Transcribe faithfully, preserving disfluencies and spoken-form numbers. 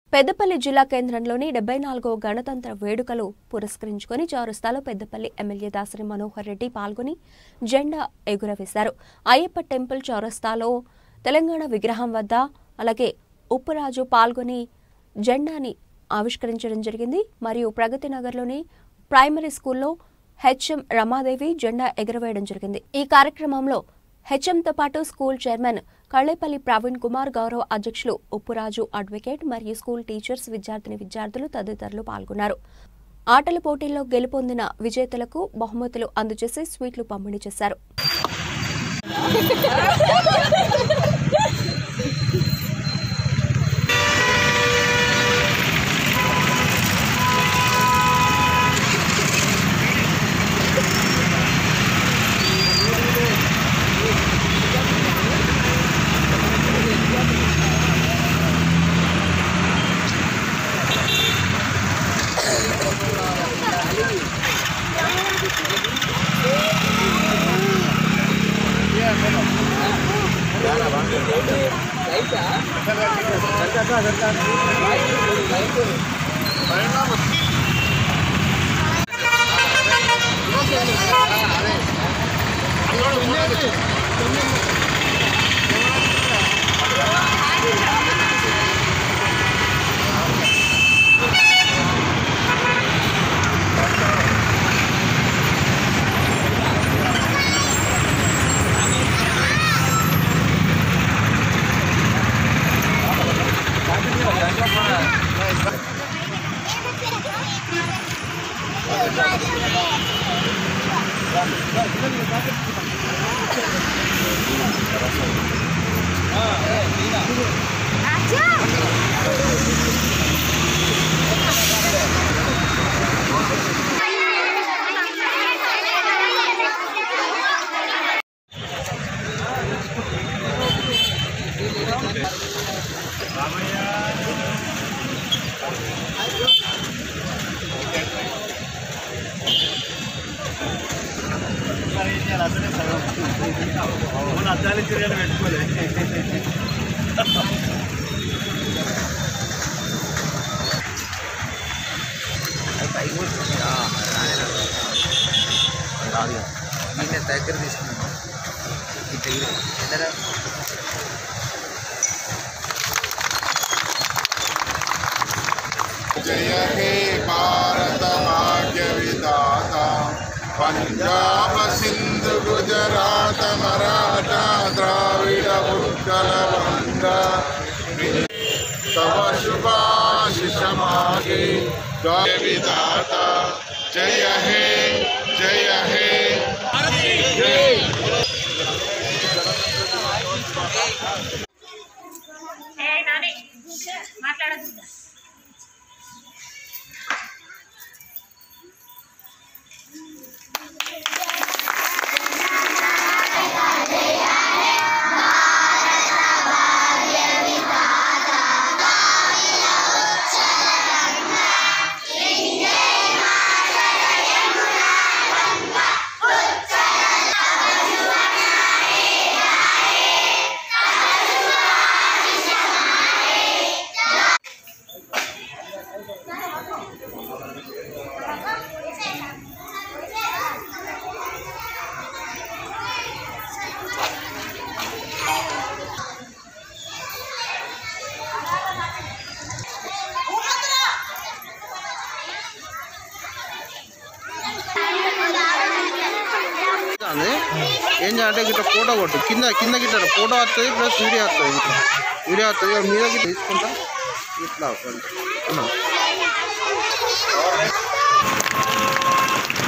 పెద్దపల్లి జిల్లా కేంద్రంలోని డెబ్బై నాలుగవ గణతంత్ర వేడుకలు పురస్కరించుకుని చౌరస్తాలో పెద్దపల్లి ఎమ్మెల్యే దాసరి మనోహర్ రెడ్డి పాల్గొని జెండా ఎగురవేశారు. అయ్యప్ప టెంపుల్ చౌరస్తాలో తెలంగాణ విగ్రహం వద్ద అలాగే ఉప్పురాజు పాల్గొని జెండాని ఆవిష్కరించడం జరిగింది. మరియు ప్రగతి నగర్లోని ప్రైమరీ స్కూల్లో హెచ్ఎం రమాదేవి జెండా ఎగురవేయడం జరిగింది. ఈ కార్యక్రమంలో హెచ్ఎంతో పాటు స్కూల్ చైర్మన్ కళ్లేపల్లి ప్రవీణ్ కుమార్, గౌరవ అధ్యక్షులు ఉప్పురాజు అడ్వకేట్ మరియు స్కూల్ టీచర్స్, విద్యార్థిని విద్యార్థులు తదితరులు పాల్గొన్నారు. ఆటల పోటీల్లో గెలుపొందిన విజేతలకు బహుమతులు అందజేసి స్వీట్లు పంపిణీ చేశారు. అద్దాలు తిరిగి పెట్టుకోలేదు. నేను దగ్గర తీసుకున్నాను. जय हे भारत भाग्य विधाता, पंजाब सिंधु गुजरात मराठा द्राविड उत्कल बंगा, तव शुभाशिष मागे जय विधाता। जय हे जय हे जय। ఏం చేయాలంటే గిట్లా ఫోటో కొట్టు, కింద కింద గిట్ట ఫోటో వస్తుంది ప్లస్ వీడియో వస్తుంది. ఇట్లా వీడియో వస్తుంది మీద గిట్ట తీసుకుంటా ఇట్లా